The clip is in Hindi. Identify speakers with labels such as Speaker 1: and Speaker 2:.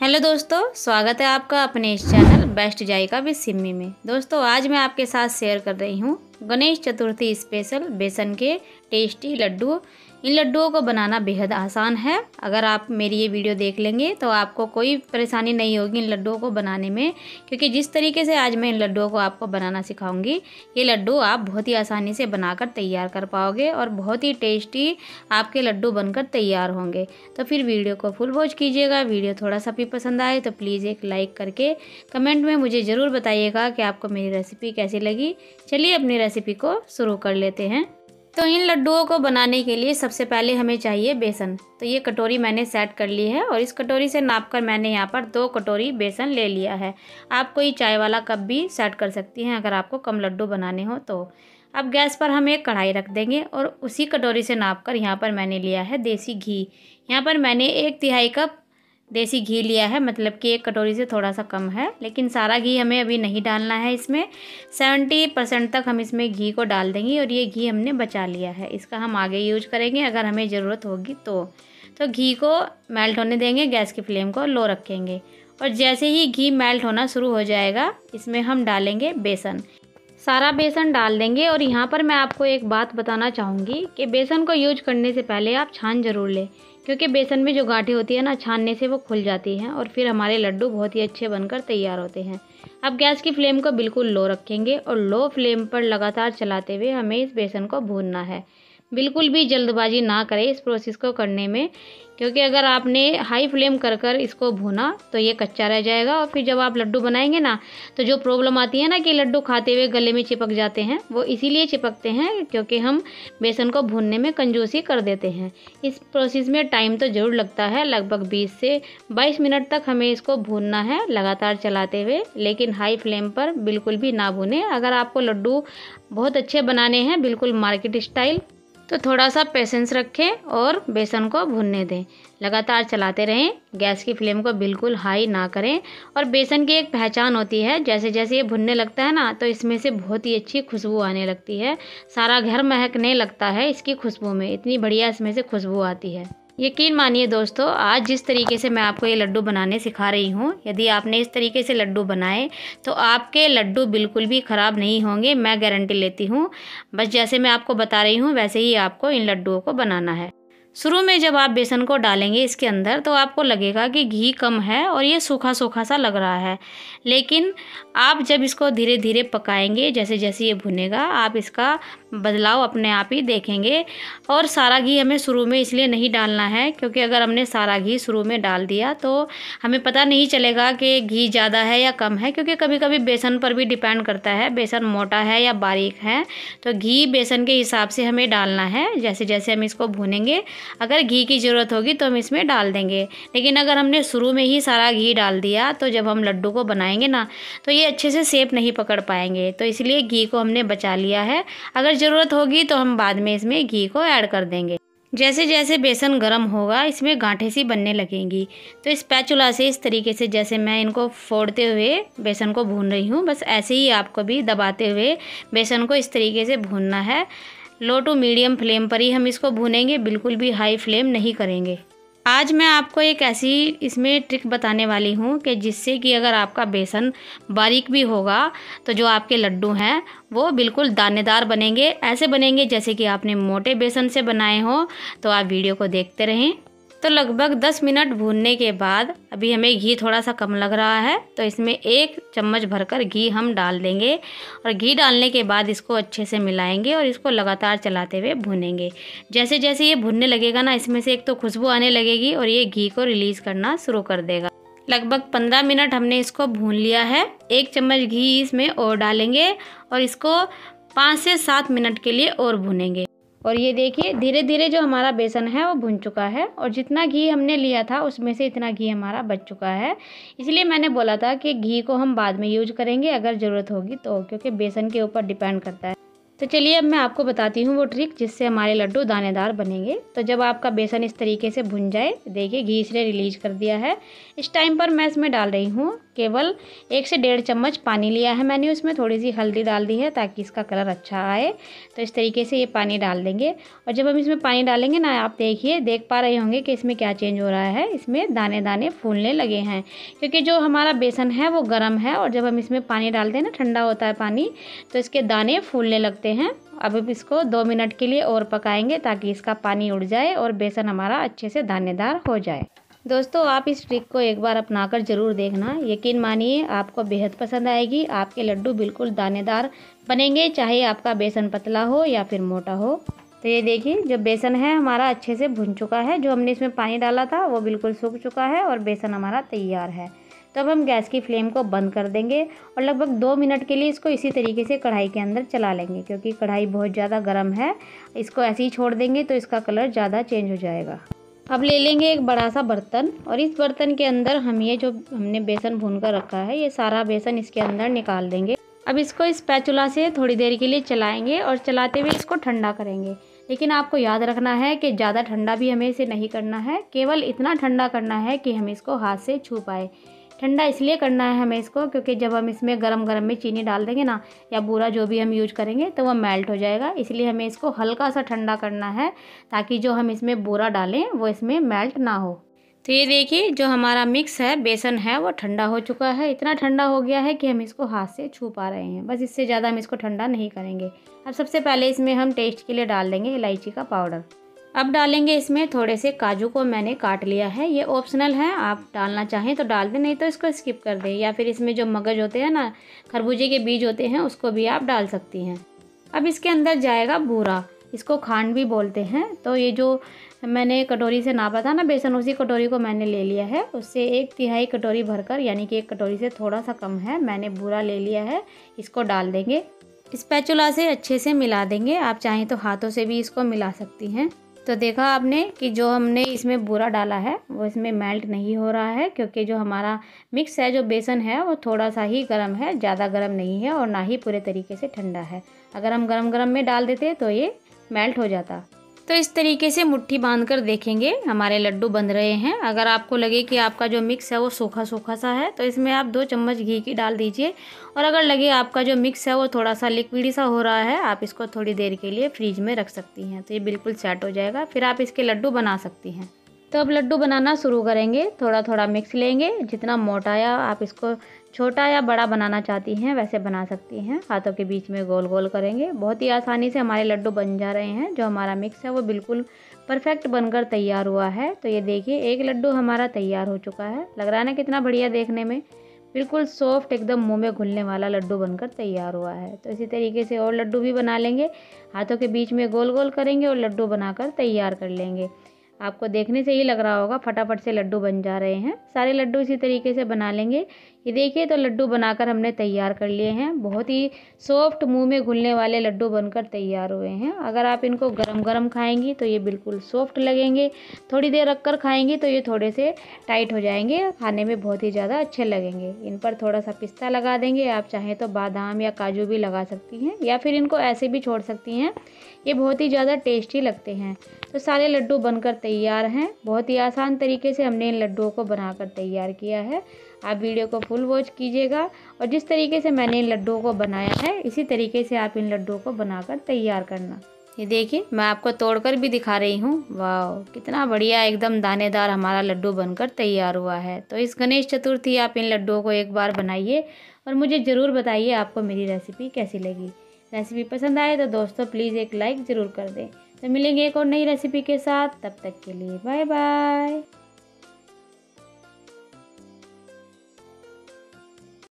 Speaker 1: हेलो दोस्तों, स्वागत है आपका अपने इस channel best Zaika with Simmi में। दोस्तों आज मैं आपके साथ शेयर कर रही हूँ गणेश चतुर्थी स्पेशल बेसन के टेस्टी लड्डू। इन लड्डुओं को बनाना बेहद आसान है। अगर आप मेरी ये वीडियो देख लेंगे तो आपको कोई परेशानी नहीं होगी इन लड्डुओं को बनाने में, क्योंकि जिस तरीके से आज मैं इन लड्डुओं को आपको बनाना सिखाऊंगी, ये लड्डू आप बहुत ही आसानी से बनाकर तैयार कर पाओगे और बहुत ही टेस्टी आपके लड्डू बनकर तैयार होंगे। तो फिर वीडियो को फुल वॉच कीजिएगा। वीडियो थोड़ा सा भी पसंद आए तो प्लीज़ एक लाइक करके कमेंट में मुझे ज़रूर बताइएगा कि आपको मेरी रेसिपी कैसी लगी। चलिए अपनी रेसिपी को शुरू कर लेते हैं। तो इन लड्डुओं को बनाने के लिए सबसे पहले हमें चाहिए बेसन। तो ये कटोरी मैंने सेट कर ली है और इस कटोरी से नापकर मैंने यहाँ पर 2 कटोरी बेसन ले लिया है। आप कोई चाय वाला कप भी सेट कर सकती हैं अगर आपको कम लड्डू बनाने हो तो। अब गैस पर हम एक कढ़ाई रख देंगे और उसी कटोरी से नापकर यहाँ पर मैंने लिया है देसी घी। यहाँ पर मैंने 1/3 कप देसी घी लिया है, मतलब कि एक कटोरी से थोड़ा सा कम है, लेकिन सारा घी हमें अभी नहीं डालना है। इसमें 70% तक हम इसमें घी को डाल देंगे और ये घी हमने बचा लिया है। इसका हम आगे यूज करेंगे अगर हमें ज़रूरत होगी तो घी को मेल्ट होने देंगे। गैस की फ्लेम को लो रखेंगे और जैसे ही घी मेल्ट होना शुरू हो जाएगा इसमें हम डालेंगे बेसन। सारा बेसन डाल देंगे और यहाँ पर मैं आपको एक बात बताना चाहूँगी कि बेसन को यूज करने से पहले आप छान ज़रूर लें, क्योंकि बेसन में जो गांठें होती है ना, छानने से वो खुल जाती हैं और फिर हमारे लड्डू बहुत ही अच्छे बनकर तैयार होते हैं। अब गैस की फ्लेम को बिल्कुल लो रखेंगे और लो फ्लेम पर लगातार चलाते हुए हमें इस बेसन को भूनना है। बिल्कुल भी जल्दबाजी ना करें इस प्रोसेस को करने में, क्योंकि अगर आपने हाई फ्लेम कर इसको भूना तो ये कच्चा रह जाएगा और फिर जब आप लड्डू बनाएंगे ना तो जो प्रॉब्लम आती है ना कि लड्डू खाते हुए गले में चिपक जाते हैं, वो इसीलिए चिपकते हैं क्योंकि हम बेसन को भूनने में कंजूसी कर देते हैं। इस प्रोसेस में टाइम तो ज़रूर लगता है, लगभग 20 से 22 मिनट तक हमें इसको भूनना है लगातार चलाते हुए, लेकिन हाई फ्लेम पर बिल्कुल भी ना भूनें। अगर आपको लड्डू बहुत अच्छे बनाने हैं बिल्कुल मार्केट स्टाइल, तो थोड़ा सा पेशेंस रखें और बेसन को भूनने दें। लगातार चलाते रहें, गैस की फ्लेम को बिल्कुल हाई ना करें। और बेसन की एक पहचान होती है, जैसे जैसे ये भुनने लगता है ना तो इसमें से बहुत ही अच्छी खुशबू आने लगती है। सारा घर महकने लगता है इसकी खुशबू में, इतनी बढ़िया इसमें से खुशबू आती है। यकीन मानिए दोस्तों, आज जिस तरीके से मैं आपको ये लड्डू बनाने सिखा रही हूँ, यदि आपने इस तरीके से लड्डू बनाए तो आपके लड्डू बिल्कुल भी ख़राब नहीं होंगे, मैं गारंटी लेती हूँ। बस जैसे मैं आपको बता रही हूँ वैसे ही आपको इन लड्डुओं को बनाना है। शुरू में जब आप बेसन को डालेंगे इसके अंदर तो आपको लगेगा कि घी कम है और ये सूखा सूखा सा लग रहा है, लेकिन आप जब इसको धीरे धीरे पकाएंगे, जैसे जैसे ये भुनेगा, आप इसका बदलाव अपने आप ही देखेंगे। और सारा घी हमें शुरू में इसलिए नहीं डालना है क्योंकि अगर हमने सारा घी शुरू में डाल दिया तो हमें पता नहीं चलेगा कि घी ज़्यादा है या कम है, क्योंकि कभी कभी बेसन पर भी डिपेंड करता है, बेसन मोटा है या बारीक है। तो घी बेसन के हिसाब से हमें डालना है। जैसे जैसे हम इसको भूनेंगे, अगर घी की ज़रूरत होगी तो हम इसमें डाल देंगे, लेकिन अगर हमने शुरू में ही सारा घी डाल दिया तो जब हम लड्डू को बनाएंगे ना तो ये अच्छे से शेप नहीं पकड़ पाएंगे। तो इसलिए घी को हमने बचा लिया है। अगर ज़रूरत होगी तो हम बाद में इसमें घी को ऐड कर देंगे। जैसे जैसे बेसन गर्म होगा इसमें गांठें सी बनने लगेंगी, तो इस स्पैचुला से इस तरीके से, जैसे मैं इनको फोड़ते हुए बेसन को भून रही हूँ, बस ऐसे ही आपको भी दबाते हुए बेसन को इस तरीके से भूनना है। लो टू मीडियम फ्लेम पर ही हम इसको भूनेंगे, बिल्कुल भी हाई फ्लेम नहीं करेंगे। आज मैं आपको एक ऐसी इसमें ट्रिक बताने वाली हूँ कि जिससे कि अगर आपका बेसन बारीक भी होगा तो जो आपके लड्डू हैं वो बिल्कुल दानेदार बनेंगे। ऐसे बनेंगे जैसे कि आपने मोटे बेसन से बनाए हो। तो आप वीडियो को देखते रहें। तो लगभग 10 मिनट भूनने के बाद अभी हमें घी थोड़ा सा कम लग रहा है, तो इसमें 1 चम्मच भरकर घी हम डाल देंगे और घी डालने के बाद इसको अच्छे से मिलाएंगे और इसको लगातार चलाते हुए भूनेंगे। जैसे जैसे ये भुनने लगेगा ना, इसमें से एक तो खुशबू आने लगेगी और ये घी को रिलीज़ करना शुरू कर देगा। लगभग 15 मिनट हमने इसको भून लिया है। 1 चम्मच घी इसमें और डालेंगे और इसको 5 से 7 मिनट के लिए और भूनेंगे। और ये देखिए धीरे धीरे जो हमारा बेसन है वो भुन चुका है और जितना घी हमने लिया था उसमें से इतना घी हमारा बच चुका है। इसलिए मैंने बोला था कि घी को हम बाद में यूज करेंगे अगर ज़रूरत होगी तो, क्योंकि बेसन के ऊपर डिपेंड करता है। तो चलिए अब मैं आपको बताती हूँ वो ट्रिक जिससे हमारे लड्डू दानेदार बनेंगे। तो जब आपका बेसन इस तरीके से भुन जाए, देखिए घी इसने रिलीज कर दिया है। इस टाइम पर मैं इसमें डाल रही हूँ केवल 1 से 1.5 चम्मच पानी लिया है मैंने, उसमें थोड़ी सी हल्दी डाल दी है ताकि इसका कलर अच्छा आए। तो इस तरीके से ये पानी डाल देंगे। और जब हम इसमें पानी डालेंगे ना, आप देख पा रहे होंगे कि इसमें क्या चेंज हो रहा है, इसमें दाने दाने फूलने लगे हैं, क्योंकि जो हमारा बेसन है वो गर्म है और जब हम इसमें पानी डालते हैं ना, ठंडा होता है पानी, तो इसके दाने फूलने लगते हैं। अब इसको 2 मिनट के लिए और पकाएंगे ताकि इसका पानी उड़ जाए और बेसन हमारा अच्छे से दानेदार हो जाए। दोस्तों, आप इस ट्रिक को एक बार अपनाकर ज़रूर देखना, यकीन मानिए आपको बेहद पसंद आएगी। आपके लड्डू बिल्कुल दानेदार बनेंगे, चाहे आपका बेसन पतला हो या फिर मोटा हो। तो ये देखिए, जो बेसन है हमारा अच्छे से भुन चुका है, जो हमने इसमें पानी डाला था वो बिल्कुल सूख चुका है और बेसन हमारा तैयार है। तो अब हम गैस की फ्लेम को बंद कर देंगे और लगभग 2 मिनट के लिए इसको इसी तरीके से कढ़ाई के अंदर चला लेंगे, क्योंकि कढ़ाई बहुत ज़्यादा गर्म है। इसको ऐसे ही छोड़ देंगे तो इसका कलर ज़्यादा चेंज हो जाएगा। अब ले लेंगे एक बड़ा सा बर्तन और इस बर्तन के अंदर हम ये जो हमने बेसन भून कर रखा है, ये सारा बेसन इसके अंदर निकाल देंगे। अब इसको स्पैचुला से थोड़ी देर के लिए चलाएंगे और चलाते हुए इसको ठंडा करेंगे। लेकिन आपको याद रखना है कि ज़्यादा ठंडा भी हमें इसे नहीं करना है, केवल इतना ठंडा करना है कि हम इसको हाथ से छू पाए। ठंडा इसलिए करना है हमें इसको, क्योंकि जब हम इसमें गरम गरम में चीनी डाल देंगे ना, या बूरा जो भी हम यूज करेंगे, तो वह मेल्ट हो जाएगा। इसलिए हमें इसको हल्का सा ठंडा करना है ताकि जो हम इसमें बूरा डालें वो इसमें मेल्ट ना हो। तो ये देखिए, जो हमारा मिक्स है बेसन है वो ठंडा हो चुका है। इतना ठंडा हो गया है कि हम इसको हाथ से छू पा रहे हैं, बस इससे ज़्यादा हम इसको ठंडा नहीं करेंगे। अब सबसे पहले इसमें हम टेस्ट के लिए डाल देंगे इलायची का पाउडर। अब डालेंगे इसमें थोड़े से काजू को मैंने काट लिया है, ये ऑप्शनल है, आप डालना चाहें तो डाल दें, नहीं तो इसको स्किप कर दें। या फिर इसमें जो मगज होते हैं ना, खरबूजे के बीज होते हैं, उसको भी आप डाल सकती हैं। अब इसके अंदर जाएगा बूरा, इसको खांड भी बोलते हैं। तो ये जो मैंने कटोरी से नापा था ना बेसन, उसी कटोरी को मैंने ले लिया है, उससे 1/3 कटोरी भरकर, यानी कि 1 कटोरी से थोड़ा सा कम है, मैंने बूरा ले लिया है। इसको डाल देंगे, स्पैचुला से अच्छे से मिला देंगे। आप चाहें तो हाथों से भी इसको मिला सकती हैं। तो देखा आपने कि जो हमने इसमें बूरा डाला है वो इसमें मेल्ट नहीं हो रहा है, क्योंकि जो हमारा मिक्स है, जो बेसन है, वो थोड़ा सा ही गर्म है, ज़्यादा गर्म नहीं है और ना ही पूरे तरीके से ठंडा है। अगर हम गरम गरम में डाल देते तो ये मेल्ट हो जाता। तो इस तरीके से मुट्ठी बांधकर देखेंगे, हमारे लड्डू बन रहे हैं। अगर आपको लगे कि आपका जो मिक्स है वो सूखा सूखा सा है, तो इसमें आप 2 चम्मच घी की डाल दीजिए। और अगर लगे आपका जो मिक्स है वो थोड़ा सा लिक्विडी सा हो रहा है, आप इसको थोड़ी देर के लिए फ्रीज में रख सकती हैं, तो ये बिल्कुल सेट हो जाएगा। फिर आप इसके लड्डू बना सकती हैं। तो अब लड्डू बनाना शुरू करेंगे। थोड़ा थोड़ा मिक्स लेंगे, जितना मोटा या आप इसको छोटा या बड़ा बनाना चाहती हैं वैसे बना सकती हैं। हाथों के बीच में गोल गोल करेंगे, बहुत ही आसानी से हमारे लड्डू बन जा रहे हैं। जो हमारा मिक्स है वो बिल्कुल परफेक्ट बनकर तैयार हुआ है। तो ये देखिए, एक लड्डू हमारा तैयार हो चुका है। लग रहा है ना कितना बढ़िया देखने में, बिल्कुल सॉफ्ट, एकदम मुंह में घुलने वाला लड्डू बनकर तैयार हुआ है। तो इसी तरीके से और लड्डू भी बना लेंगे, हाथों के बीच में गोल गोल करेंगे और लड्डू बनाकर तैयार कर लेंगे। आपको देखने से ही लग रहा होगा फटाफट से लड्डू बन जा रहे हैं। सारे लड्डू इसी तरीके से बना लेंगे। ये देखिए, तो लड्डू बनाकर हमने तैयार कर लिए हैं। बहुत ही सॉफ्ट, मुंह में घुलने वाले लड्डू बनकर तैयार हुए हैं। अगर आप इनको गरम गरम खाएंगी तो ये बिल्कुल सॉफ्ट लगेंगे, थोड़ी देर रख कर खाएंगी तो ये थोड़े से टाइट हो जाएंगे, खाने में बहुत ही ज़्यादा अच्छे लगेंगे। इन पर थोड़ा सा पिस्ता लगा देंगे, आप चाहें तो बादाम या काजू भी लगा सकती हैं, या फिर इनको ऐसे भी छोड़ सकती हैं, ये बहुत ही ज़्यादा टेस्टी लगते हैं। तो सारे लड्डू बनकर तैयार हैं। बहुत ही आसान तरीके से हमने इन लड्डुओं को बनाकर तैयार किया है। आप वीडियो को फुल वॉच कीजिएगा और जिस तरीके से मैंने इन लड्डुओं को बनाया है, इसी तरीके से आप इन लड्डुओं को बनाकर तैयार करना। ये देखिए, मैं आपको तोड़कर भी दिखा रही हूँ। वाह, कितना बढ़िया एकदम दानेदार हमारा लड्डू बनकर तैयार हुआ है। तो इस गणेश चतुर्थी आप इन लड्डुओं को एक बार बनाइए और मुझे ज़रूर बताइए आपको मेरी रेसिपी कैसी लगी। रेसिपी पसंद आए तो दोस्तों प्लीज़ एक लाइक ज़रूर कर दें। तो मिलेंगे एक और नई रेसिपी के साथ, तब तक के लिए बाय बाय।